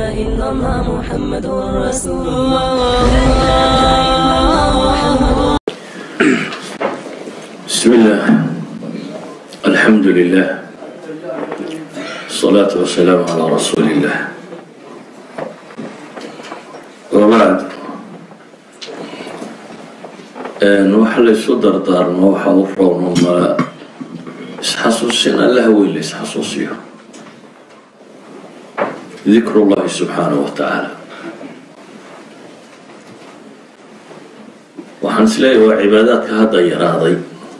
إلا الله محمد رسول الله لا إله إلا الله محمد. بسم الله الحمد لله الصلاة والسلام على رسول الله وبعد نوحل الصدر دار نوحا وفرون وما اسحسوسنا الله هو اللي اسحسوسيه ذكر الله سبحانه وتعالى وحنسلي وعباداتك هذا يراضي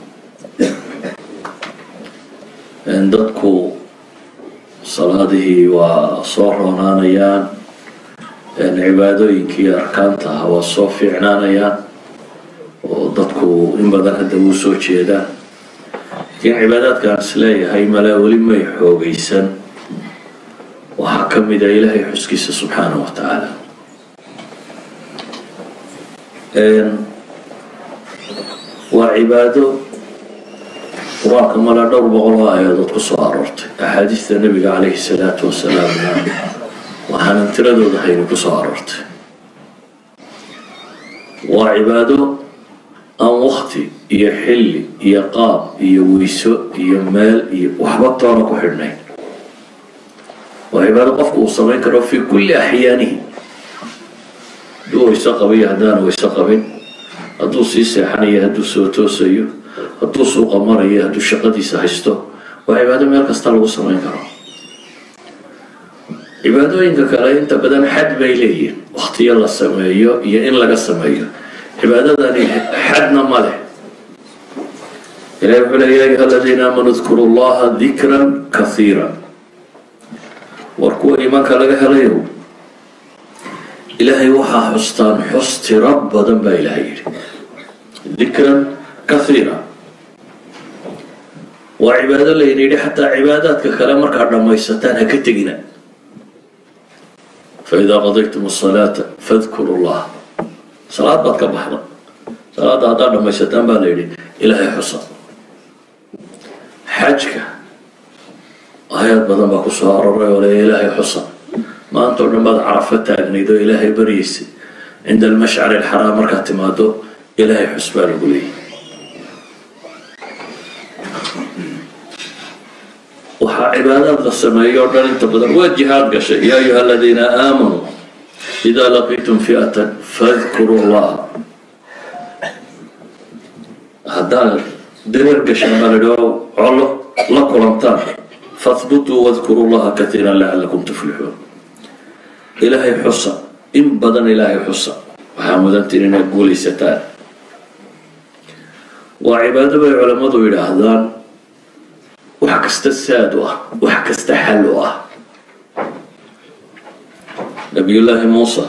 dadku salaadihii waa soo roonaanayaan cibaadooyinkii arkaantaha waa soo fiicnaanayaan oo dadku in badan hadda wuu soo jeedaan laakiin cibaadaadkaan isleeyahay malaa weli may xoogaysan waxaa ka mid a ilaahay xuskiisa subxaanahu wa tacaala waa cibaado qur-aanka mala dhowr boqol aayadood ku soo aroortay axaadiista nabiga calayhi salaatu wasalaamna waxaanan tiradooda hayni ku soo aroortay waa cibaado aan wakti iyo xilli iyo qaab iyo weyso iyo meel iyo waxba toona ku xidhnayn waa cibaado qofku uu samayn karo fii kulli axyaanihi hadduu weyso qabayo haddaanu weyso qabin hadduu sii seexanayo hadduu soo toosayo hadduu suuqa marayo hadduu shaqadiisa haysto waa cibaado meel kasta lagu samayn karo cibaadooyinka kale inta badan xad bay leeyihiin waktiyo la sameeyo iyo in laga sameeyo cibaadadani xadna ma leh ilahi wuxuu leeya ayuha aladiina aamanuu dkuru llaha dikran kaiira war kuwa iimaanka laga helayo ilaahay waxaa xustaan xus tiro badan baa ilahay yidhi dikran kaiira waa cibaado layna yidhi xataa cibaadaadka kale markaad dhammaysataan ha ka tegina faidaa qadaytum asalaata fadkuru llah salaad baad ka baxda salaadda haddaad dhammaysataan baa la yidhi ilaahay xusa xajka aayaad badan baa ku soo aroray oo leeya ilaahay xusa maanta oo dhan baad carafo taagnayd oo ilaahay baryaysay cinda almashcari alxaraam markaad timaado ilaahay xus baa lagu leeyay waxaa cibaadaad la sameeyo o dhan inta badan waa jihaad gashay yaa ayuha aladiina aamanuu idaa laqiitum fi'atan fadkuru llaha haddaad dareer gashaan baa la yidhi colo la kulantaan fahbutuu wadkuru llaha kaiiran lacalakum tuflixuun ilaahay xusa in badan ilaahay xusa waxaa mudantiin inaad guulaysataan waa cibaado bay culammadu yidhaahdaan wax kasta saad u ah wax kasta xal u ah nabiyullaahi muusa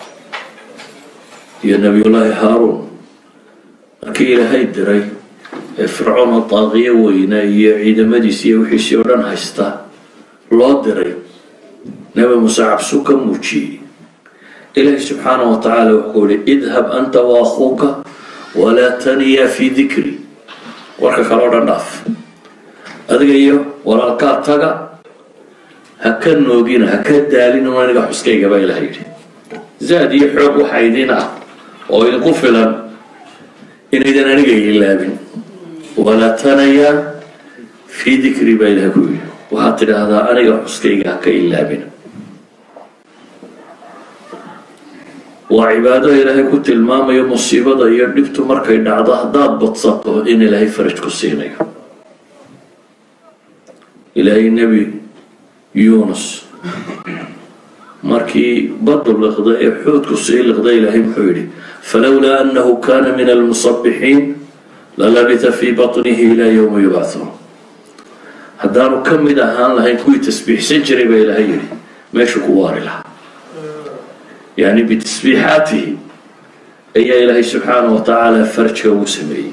iyo nabiyullaahi haaruun markii ilaahay diray ee fircoon oo daaqiyo weyna iyo ciidamadiisi iyo wixiisii oo dhan haysta loo diray nabi muuse cabsu ka muujiyey ilaahi subxaanahu wa tacaala wuxuu yihi idhab anta wa akhuuka walaa taniya fii dikri warka kale o dhan dhaaf adiga iyo walaalkaa taga ha ka noogina ha ka daalin un aniga xuskayga baa ilaha yidhi zaad iyo xoog waxa idin ah oo idinku filan inaydan aniga ilaabin walaa tanaya fii dikri baa ilaha ku yidhi waxaad tidhaahdaa aniga xuskayga ha ka ilaabin waa cibaado ilaahay ku tilmaamayo musiibada iyo dhibtu markay dhacdo haddaad badsato in ilaahay faraj ku siinayo ilaahay nebi yuunus markii badu liqda ee xuudku sii liqda ilaahay wuxuu yidhi falowlaa annahu kaana min almusabbixiin lalabita fii batnihi ilaa yowma yubcahuun haddaanu ka mid ahaan lahayn kuwii tasbiixsan jiray baa ilaahay yidhi meeshu ku waari lahaa yani bitasbiixaatihi ayaa ilaahay subxaanahu wa tacaala farjka ugu sameeyey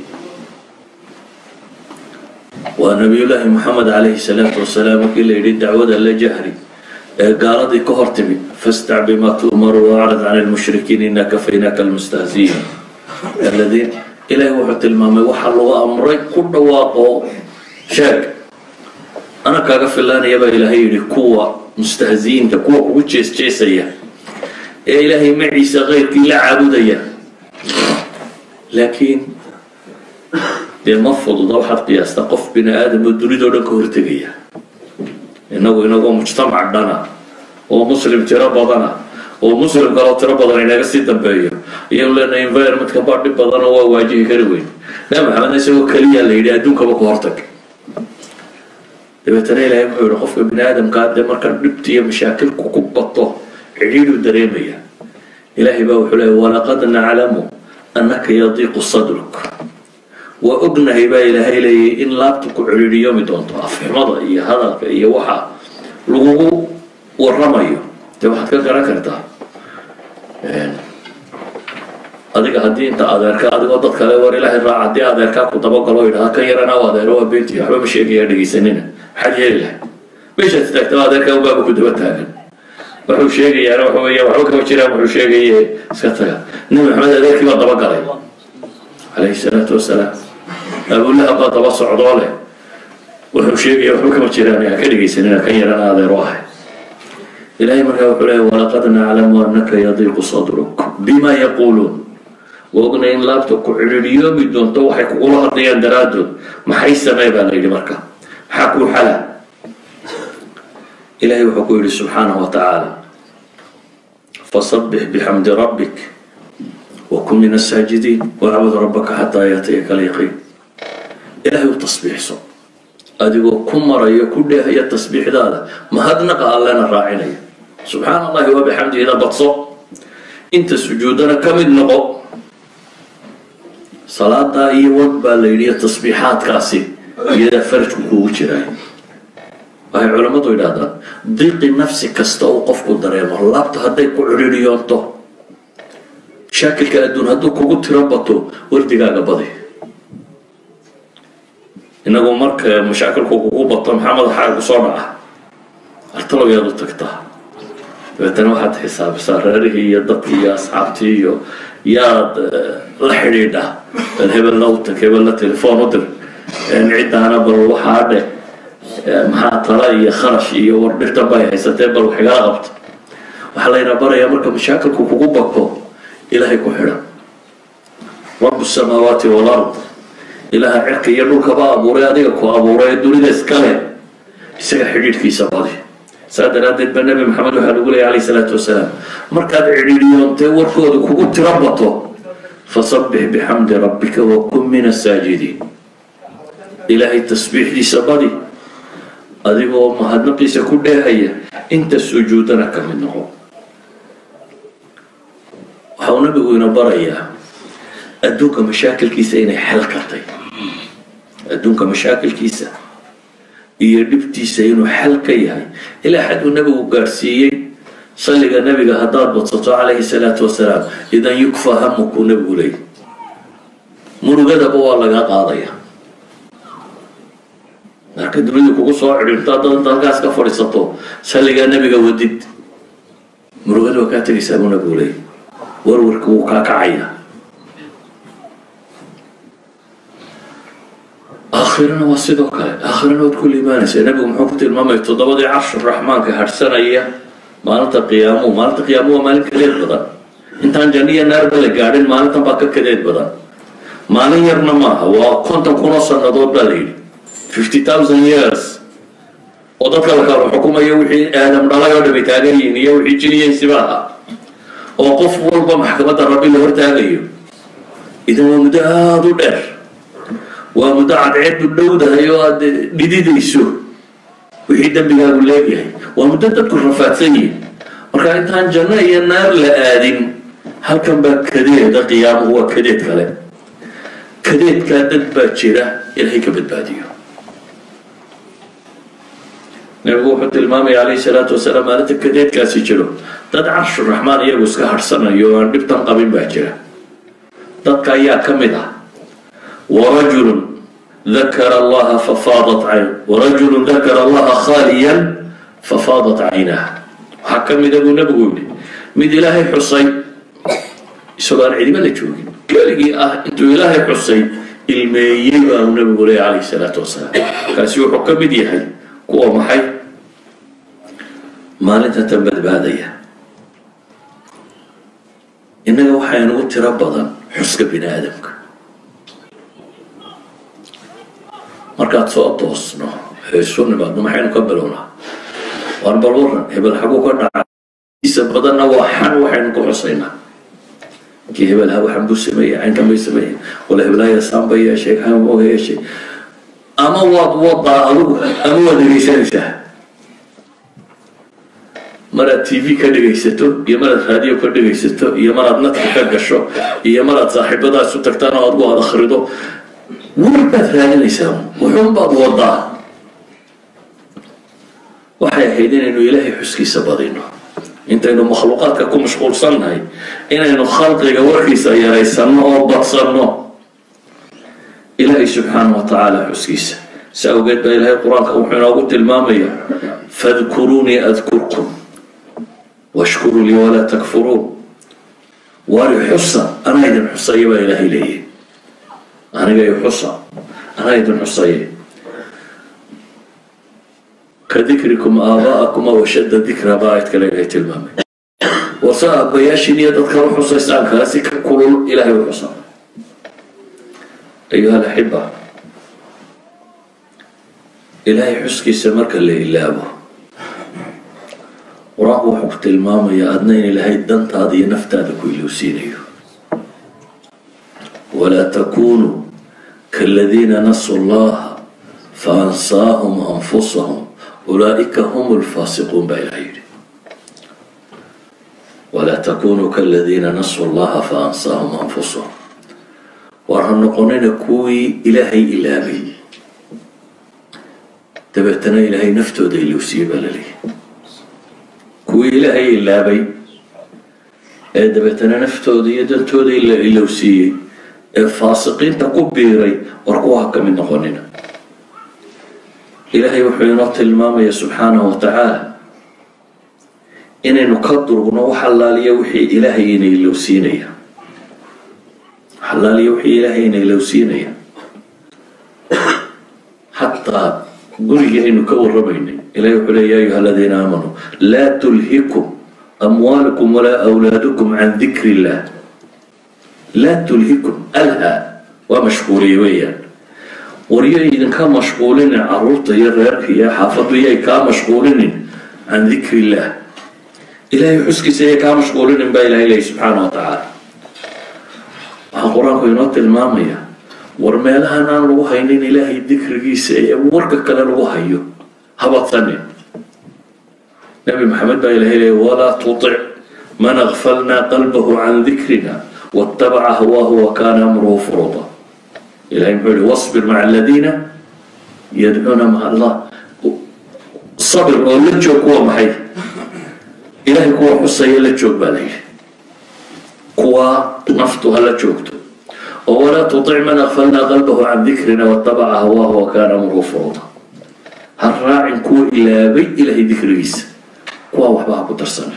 ونبي الله محمد عليه الصلاة والسلام كل يريد دعوة لجهري قالت كهرتمي فاستع بما تؤمر واعرض عن المشركين إنك كفيناك المستهزئين الذين إلهي وحط المامي وحلوا أمري كل واقع شاك أنا كافلان يبا إلهي قوة مستهزين كقوة وجس جسية إلهي معي صغير كلا عبودية لكن المفروض ضوحة قياس تقف بين آدم والدريد ولك هرتقية إنه مجتمع دنا ومسلم تربضنا ومسلم قالوا تربضنا إنه قصيد دنبايا يقول لنا environment كبار دبضنا هو واجه كروين نعم هذا يسوي كلية اللي يدونك بقهرتك dabeetana ilaahay wuxuu yidhi qofka bini aadamka dee markaa dhibta iyo mashaakilku ku bato cidhiidhu dareemaya ilaahay baa wuxuu leeyahy walaqad naclamu annaka yadiiqu sadruk waa ognahay baa ilaahay leeyahy in laabta ku cidhiidhiyoomi doonto afxumada iyo hadalka iyo waxa lagugu warramayo dee waxaad ka garan kartaa adiga haddii inta adeerka adigoo dad kale war ilaahay raaca haddii adeerkaa ku dabagalo yidhaha kan yarana u adeero waa beenti waxba ma sheegaya dhegaysanina maxaad yeeli lahay meeshaad istaagtaba adeerkaa ubaaba ku daba taagan wuxuu sheegayaana waxa weeye waxba kama jiraan wuxuu sheegaye iska taga nabi maxamed adeerkii baa dabagalay calayhi salaatu wasalaam abulahab baa daba socdoo leh wuxuu sheegaya waxba kama jiraan ha ka dhegaysanina kan yarana adeero ahay ilaahay markaa wuxuu leeyahy walaqad naclamu annaka yadiiqu sadruk bima yaquuluun وقلنا إن لابتو كعريريو بدون تو حكوا الله هذيان درادو ما حيسمى بالليل مركا حكوا حلا إلهي وحكوا سبحانه وتعالى فصبح بحمد ربك وكن من الساجدين واعبد ربك حتى يأتيك اليقين إلهي وتصبيح صب أديو كم مرة يكون هي التصبيح هذا ما هذا نقى لنا راعيني سبحان الله وبحمده إذا بتصب أنت سجودنا كم النقو صلاة أيوة بالليلية تصبيحات كاسي إذا فرجك وجراي هاي علماء تقول هذا ضيق النفس كاستوقف كدريم الله تهديك عريريانته شاكل كأدون هدوك وقلت ربطه وردقاق بضي إنه مرك مشاكل كوكو محمد حارق صنعه أرتلو يادو تكتاه بيتنا واحد حساب سراره يدقي يا أصحابتي يا الحريدة الهبل لوتك هبل التليفون ودر نعد أنا بروح هذا مع طلعي خرش يورد تباي حسيت بروح جاغبت وحلينا برا يا مركب مشاكل كوكو بكو إلهي كحرة رب السماوات والأرض إله عرق يروك بأبوري أديك وأبوري الدنيا دسكله يسقى حديد في سبادي سادنا دد بالنبي محمد وحلو عليه الصلاة والسلام مركب عريريون تور كود كوكو تربطه فصبح بحمد ربك وكن من الساجدين إلهي التسبيح دي سبادي أديكو ما هاد نقيس كلها هي أنت سجودنا كمنه وحاونا بيقولنا بريا أدوك مشاكل كيسة إني حلقتي أدوك مشاكل كيسة يربتي سينو حلقيها إلى حد النبي وقارسيي صلى النبي هدار بطلع عليه الصلاة والسلام إذا يكفى همك ونبي لي مرقد أبو الله قاضية لكن دريدك وصاع عرفتان تلقاس كفرصته صلى النبي ودد مرقد وكاتب يسابون أبو لي ورورك وكاكعيا آخرنا وصدق آخرنا وتكل إيمان سينبي محبت الماما يتضبط عرش الرحمن كهرسنا إياه ما نلت قيامه ما نكليت بدن انت عن جنيه نار بلا قاعدين ما نلت باك كليت بدن ما نيرنا ما هو كنت كونص النضور بالي 50,000 years وضبط لك الحكومة يوحي آدم لا يود بتاعين يوحي جنيه سباها وقف والله محكمة الربي اللي ورتاعيه إذا هو مداد ودر ومدعد عيد الدودة هيو جديد يسوع وحيدا بها ولاقيه ومدتك الرفاتية وكان إنتان جنة هي النار لآدم هل كان بكديت ده قيامه هو كديت كلام كديت كادت باكرة إلهيك بالبادية نبغى حتى الإمام عليه الصلاة والسلام قالت كديت كاسي جلو تد عرش الرحمن يبوس كهرسنا يوان بيبتن قبل باكرة تد كايا كمدا ورجل ذكر الله ففاضت عينه ورجل ذكر الله خاليا ففاضت عيناه حكم يدبو نبغوني مد إلهي حصي سؤال علم لا تشوفين قال لي انتو إلهي حصي الميبا نبغولي عليه الصلاة والسلام كاسيو حكم يديحي kuwa maxay maalinta tan badbaadaya. innaga waxaynugu tiro badan xuska bini aadamka. markaad soo toosno isu nimaadno maxaynu ka bilownaa? waan bal waran hebel xaguu ka dhaca isa badanna waa xan waxaynu ku xusaynaa. kii hebelha waxan buu sameeyey caynkan bay sameeyey wala hebelaya saan bay yeeshay kan uu yeeshay. ama waad wadaa adigu ama waad dhegaysanaysaa. maraad tv ka dhegaysato iyo maraad raadiyo ka dhegaysato iyo maraad nadka ka gasho iyo maraad saaxiibadaas u tagtaan oo aad u akhrido warbaad raadinaysaa wuxuunbaad wadaa. waxay ahayd inaynu ilaahay xuskiisa badino intaynu makhluuqaadka ku mashquulsannahay inaynu khalqiga warkiisa yaraysanno oo badsanno ilaahay subxaanahu watacaala xuskiisa. si awgeed baa ilaahay qur-aanka wuxuu inoogu tilmaamaya fadkuruunii adkurkum washkuruu lii walaa takfuruun. waari xusa anaa idin xusaya baa ilaahay leeyahy. aniga i xusa anaa idin xusaya. كذكركم آباءكم وشد ذكر آبائك لإلهي تلمامي وصاء بياشين يدك روح صيصان كاسك كل إلهي وحصان. أيها الأحبة إلهي حسكي سمرك اللي إلابه وراءه حقت الماما يا أدنين إلهي الدنت هذه نفتادك ويلوسينيو. ولا تكونوا كالذين نسوا الله فأنساهم أنفسهم أولئك هم الفاسقون بالعيد. ولا تكونوا كالذين نسوا الله فأنساهم أنفسهم. ورهم نقولين كوي إلهي إلهي تبتنا إلهي نفتو دي يسيب لي كوي إلهي إلهي تبتنا نفتو دي دنتو دي يسيب الفاسقين تكبيري ورقوها كمن نقولين. إلهي وحينات المامية سبحانه وتعالى إن نقدر ونوح حلالية وحي إلهي إني لوسينية حلالية وحي إلهي إني لوسينية حتى قرية إنه كور ربيني إلهي وحي يا أيها الذين آمنوا لا تلهكم أموالكم ولا أولادكم عن ذكر الله. لا تلهكم ألها ومشغولي ويا وريا إذا كان مشغولين عروض يا يا حافظ يا كان مشغولين عن ذكر الله. إلهي حسكي سيا كان مشغولين بإله إلهي سبحانه وتعالى. القرآن ينط المامية ورمالها نان روحين إلهي ذكر جيسي ورك كلا روحيه هبط ثاني. نبي محمد بإله إلهي ولا تطع من أغفلنا قلبه عن ذكرنا واتبع هواه وكان أمره فرطا. إلهي يقول واصبر مع الذين يدعون مع الله. صبر ولجوك هو محي إلهي كوا حصي لجوك بالي كوا نفطها لجوكته. ولا تطع من أغفلنا قلبه عن ذكرنا واتبع هواه وكان أمره فرطا. هالراعي كوا إلى بي إلهي ذكر جيس كوا وحبها بترسنه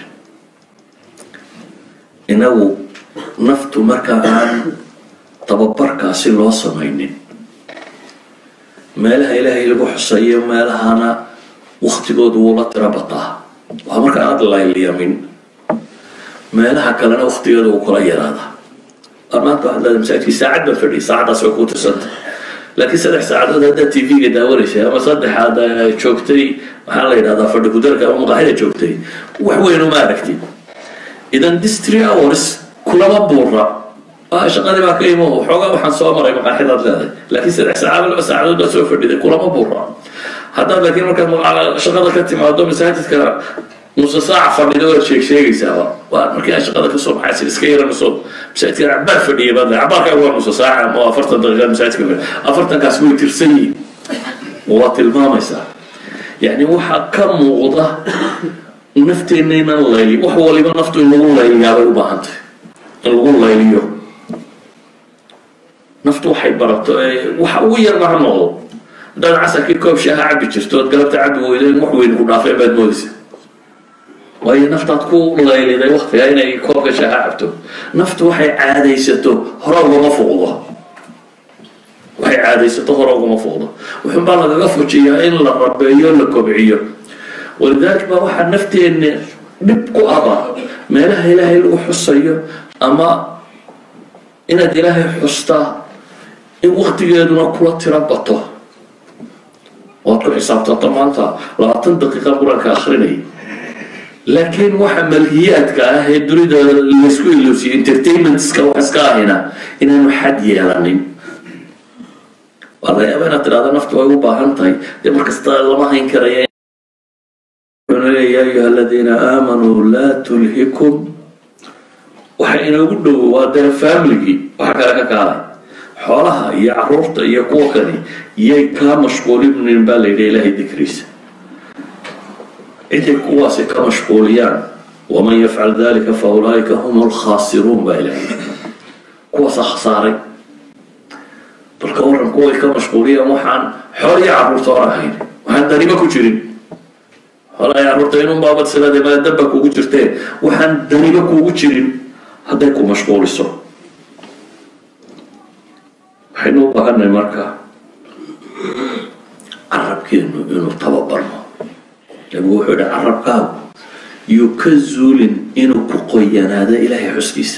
إنه نفط مركا عن tababarkaasi loo samaynin meelaha ilaahay lagu xusayo meelahana waqtigoodu wuu la tiro bataa waa marka aad layliyamin meelaha kalena waqtigeedu wuu kula yaraadaa. maanta waxaad leedahay masaajidkii saacad baa fadhiyay saacadaas way kuu tirsanta laakiin 3 saacadood haddaad tv-ga daawanaysa ama 3 aad joogtay waxaa la yidhahdaa fadhi kudarka ama maqaaxida joogtay wax weyn uma aragtid. idan this 3 hours kulama buura shaqadii baa ka imo xoogaa waxaan soo maray maqaaxidaad leedahay laakiin 3 saacadood 2 saacadood baa soo fadhiday kulama buura. haddaad laakiin markaad shaqada ka timaado masaajidka نص ساعة فردوا شيء سوا ومركي أشغل كسر حاسس سكير نص مساعد عبار فردي بعد عبار كأول نص ساعة ما أفرت درجة مساعد كمان أفرت كاسمي ترسني وقت الماما يسا يعني وح كم وضع نفط إننا الليل وحول ما نفط إنه الليل يا رب بعد الليل يوم نفط حيبرت وحوير مع النور ده العسل كي كوب شها عبي تشتوت قلبت عدو إلى المحوين ونافع بعد مودس وهي نفط تكون الليل ذا وقت هاي كوب شها عبته نفط وحي عادي ستو هرب ومفوضه waxay caadaysato hore uguma fuuqdo wuxuunbaa lagaga fujiyaa in la rabeeyo la kobciyo walidaalika baa waxaa nafteenna dhib ku aba meelaha ilaahay lagu xusayo ama inaad ilaahay xustaa in waqtigeeduna kula tiro bato waad ku xisaabtata maanta 20 daqiiqa qur-aanka akhrinay laakiin waxa malhiyaadka ah ee dunida laysku iloosiyo entertainmentska wax iska ahina inaanu xad yeelanin والله أنا ترى هذا نفط ويوبا هنتاي يبقى استغل ما هين كريه يا أيها الذين آمنوا لا تلهكم وحين يقولوا وهذا فاملي وحكى كاري حولها يا عرورت يا كوكري يا كمشغولين من بالي إلى الذكريس إنت كواسي كمشغوليان ومن يفعل ذلك فأولئك هم الخاسرون بالي كواس خساري بالكورن كوي كمشغولية وحن حولي عرورت وراهين وحن تريبا كوجرين حولا يا عرورت ينون بابا سلادة ما دبك وجرتين وحن تريبا كوجرين هذا يكون مشغول السر حينو بغنى المركة عرب كده إنه تببرنا يقول حول عرب كاو يكزول إنه كقيان هذا إلهي حسكيس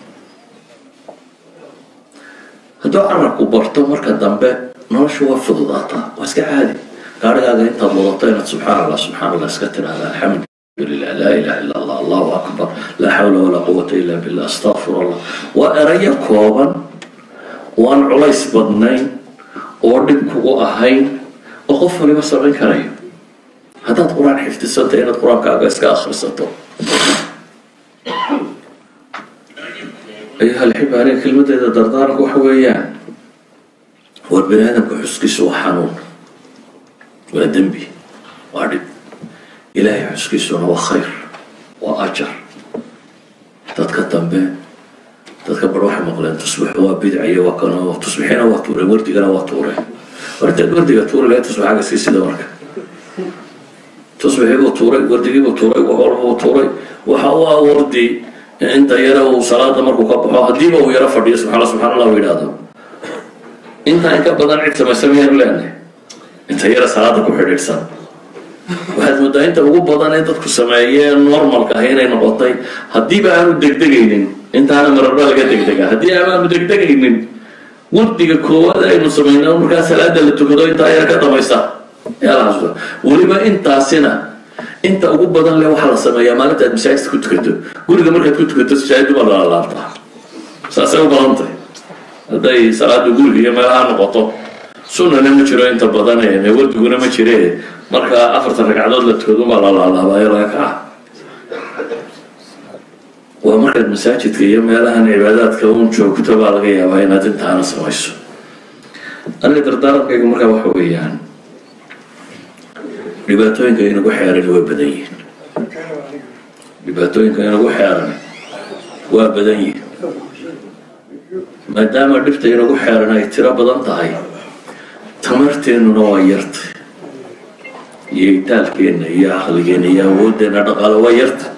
هذا عرب كبرته مركة دنبه نوش وفض ضاطة واسك عادي قال هذا انت ضغطين سبحان الله سكتر هذا الحمد لله لا إله إلا الله الله أكبر لا حول ولا قوة إلا بالله استغفر الله وأريا كوبا وأن عليس بدنين وردك كو أهين وقفوا لي بس رين كريم هذا القرآن حفظ السنتين القرآن كأجلس كآخر السنتين أيها الحب عليك كلمة إذا دردارك وحويان والبني آدم كحسكس وحنون ولا دنبي وعرب إلهي حسكسنا وخير وأجر تتكتم به تتكبر واحد مقلن تصبح هو بدعية وكنا وتصبحين وطوري وردي قنا وطوري وردي وطوري لا تصبح حاجة سيسي دورك تصبح وطوري وردي وطوري وطوري وحوا وردي انت يرى صلاة مركو كبحوا هديبه ويرى فردي سبحان الله ويلاده انت انك بدن عدت ما سميها لانه انت يرى صلاتك وحريرسان waxaad moodaa inta ugu badan ee dadku sameeyeen normalka ah inay noqotay haddii ba aanu degdegaynin intaana mararba laga degdega haddii aanu degdegaynin waqtiga koowaad aynu sameynaa markaa salaada la tukado intaa yar ka damaysa yaa weliba intaasina inta ugu badan leh waxaa la sameeyaa maalinta aad masaajidka ku tukato guriga markaad ku tukato masaajid baa la laabtaa saasay u badan tahay hadday salaada guriga iyo meelaha noqoto sunnana ma jiro inta badan ee wardiguna ma jiree marka 4 ragcadood la tukado ma la laabaayo laga kaca waa marka masaajidka iyo meelaha cibaadadka uu joogto baa laga yaabaa inaad intaana samayso aniga dardaarankaygu marka waxa weeyaan dhibaatooyinka inagu xeeran waa badan yihiin dhibaatooyinka inagu xeeran waa badan yihiin maadaama dhibta inagu xeeran ay tiro badan tahay tamarteennuna waa yartay iyo itaalkeenna iyo aqligeenna iyo awoodeenna dhaqaale waa yartay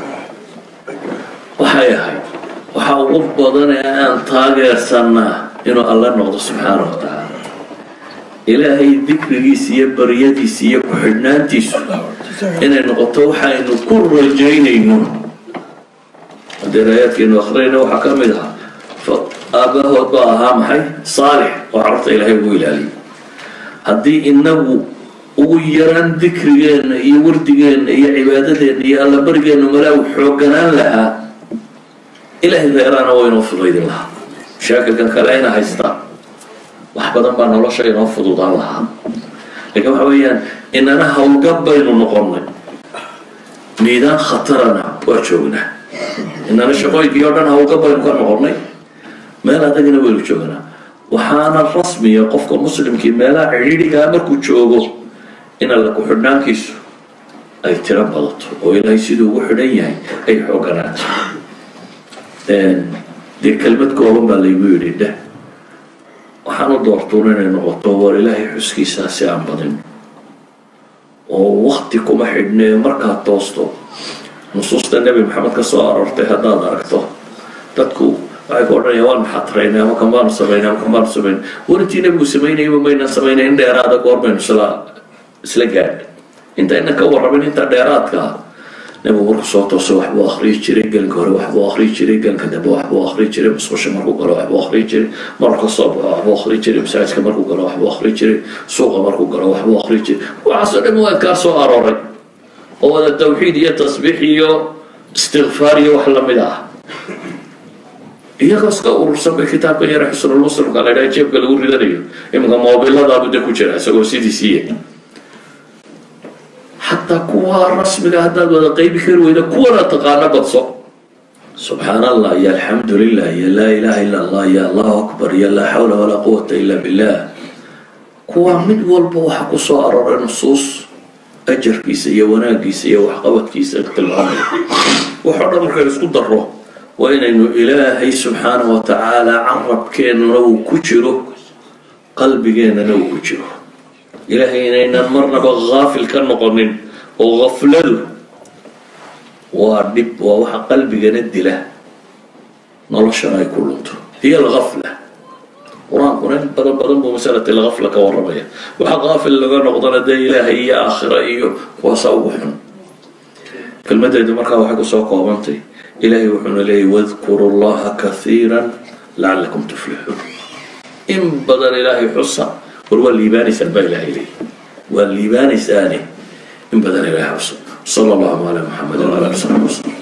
waxay ahayd waxaa ugu badan ee aan taageersanaa inuu alla noqdo subxaana wa tacaala ilaahay dikrigiisa iyo baryadiisa iyo ku-xidhnaantiisu inay noqoto waxaynu ku rajaynayno haddii raayaadkeenu akhriyayna waxaa ka mid ahaa aabahood baa ahaa maxay saalix oo carruurta ilaahay ugu ilaaliyay haddii inagu ugu yaraan dikrigeenna iyo wardigeenna iyo cibaadadeenna iyo allabarigeenna malaa xoogganaan lahaa ilaahay reeraana waa inoo fudaydin lahaa mashaakilkan kale ayna haystaan wax badan baa nolosha inoo fududaan lahaa laakiin waxa weeyaan inana hawlgab baynu noqonnay miidaan khatarana waa joognaa inana shaqooyinkii oo dhan hawlgab baynu ka noqonnay meel adagina waynu joognaa waxaana rasmiya qofka muslimkii meelaha cidhiidhigaa markuu joogo in alla ku-xidhnaankiisu ay tiro badato oo ilaahay siduu ugu xidhan yahay ay xooganaato dee kelmad kooban baa laygu yidhi dheh waxaan u doortuun inay noqoto war ilaahay xuskiisaa si aan badin oo wakti kuma xidhnee markaad toosto nusuusta nebi maxamed ka soo aroortay haddaad aragto dadku waxay ku odhanaya waan maxaatiraynay ama kamaanu samaynay ama kamaanu samaynay warintii nebigu samaynayba maynan samaynay in dheeraada goor baynu isla gaadhay intayna ka warrabin inta dheeraadka ah nebigu markuu soo tooso waxbuu akhriyi jiray gelinka hore waxbuu akhriyi jiray gelinka dambe waxbuu akhriyi jiray musqusha markuu galo waxbuu akhriyi jiray markuu ka soo baxo waxbuu akhriyi jiray masaajidka markuu galo waxbuu akhriyi jiray suuqa markuu galo waxbuu akhriyi jiray waxaasoo dhan waa adkaar soo arooray oo wada tawxiid iyo tasbiix iyo istikfaar iyo wax lamid ah iyagoo iska urursan bay kitaabkan yara xusnulmuslimka la yidhaha jeebka lagu ridanayo iminka moobiladaabuu de ku jira isagoo sidiisiiya حتى كوا رسمك هذا ولا قيب خير وإذا كوا تقانا بتصو سبحان الله يا الحمد لله يا لا إله إلا الله يا الله أكبر يا لا حول ولا قوة إلا بالله كوا من والبو حقو صار النصوص أجر كيسية ونا كيسية وحقوت كيسية العمر وحرم خير اسكو ضره وإن إنه إلهي سبحانه وتعالى عرب كان لو كجره قلبي كان لو كجره إلهي إننا مرنا بغافل كان نقنن وغفله وردب ووحى قلبي جند له نرشنا يكون هي الغفلة قرآن قرآن بدن بمسألة الغفلة كوربية وحى غافل لغا نقضنا دي إلهي يا آخرة إيو وصوحن كلمة دي مركا وحكو سوق ومنتي إلهي وحن إليه واذكروا الله كثيرا لعلكم تفلحون إن بدن إلهي حصة هو الليباني سلبا إلهي إليه والليباني ثاني إن بدن إلهي حصة صلى الله على محمد وعلى آله وصحبه وسلم